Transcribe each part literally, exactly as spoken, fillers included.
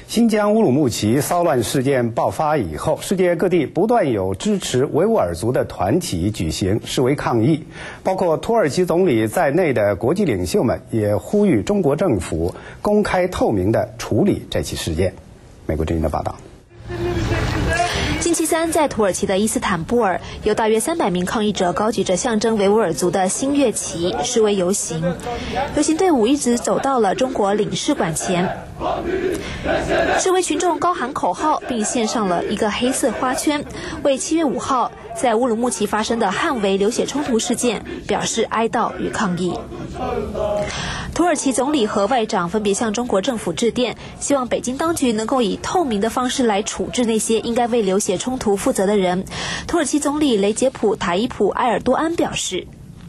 新疆乌鲁木齐骚乱事件爆发以后，世界各地不断有支持维吾尔族的团体举行示威抗议，包括土耳其总理在内的国际领袖们也呼吁中国政府公开透明地处理这起事件。美国之音的报道。 星期三，在土耳其的伊斯坦布尔，有大约三百名抗议者高举着象征维吾尔族的新月旗示威游行。游行队伍一直走到了中国领事馆前，示威群众高喊口号，并献上了一个黑色花圈，为七月五号在乌鲁木齐发生的汉维流血冲突事件表示哀悼与抗议。土耳其总理和外长分别向中国政府致电，希望北京当局能够以透明的方式来处置那些应该为流血冲突负责的人。土耳其总理雷杰普·塔伊普·埃尔多安表示，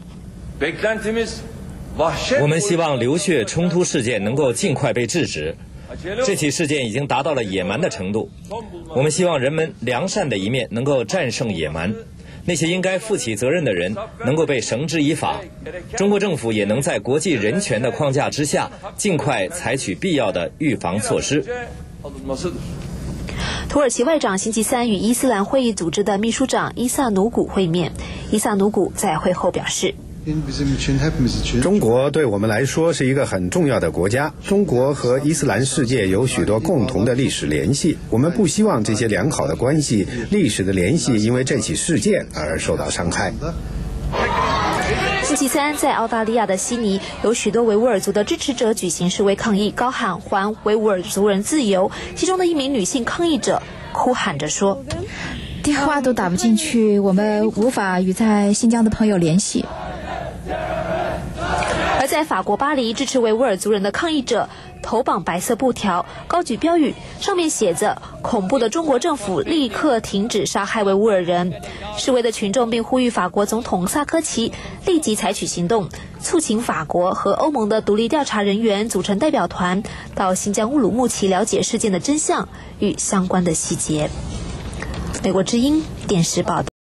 我们希望流血冲突事件能够尽快被制止。这起事件已经达到了野蛮的程度，我们希望人们良善的一面能够战胜野蛮，那些应该负起责任的人能够被绳之以法，中国政府也能在国际人权的框架之下尽快采取必要的预防措施。 土耳其外长星期三与伊斯兰会议组织的秘书长伊萨努古会面，伊萨努古在会后表示， 中国对我们来说是一个很重要的国家，中国和伊斯兰世界有许多共同的历史联系，我们不希望这些良好的关系、历史的联系因为这起事件而受到伤害。 星期三，在澳大利亚的悉尼，有许多维吾尔族的支持者举行示威抗议，高喊还维吾尔族人自由。其中的一名女性抗议者哭喊着说， 电话都打不进去，我们无法与在新疆的朋友联系。 而在法国巴黎，支持维吾尔族人的抗议者头绑白色布条，高举标语，上面写着恐怖的中国政府立刻停止杀害维吾尔人。示威的群众并呼吁法国总统萨科齐立即采取行动，促请法国和欧盟的独立调查人员组成代表团到新疆乌鲁木齐了解事件的真相与相关的细节。美国之音电视报道。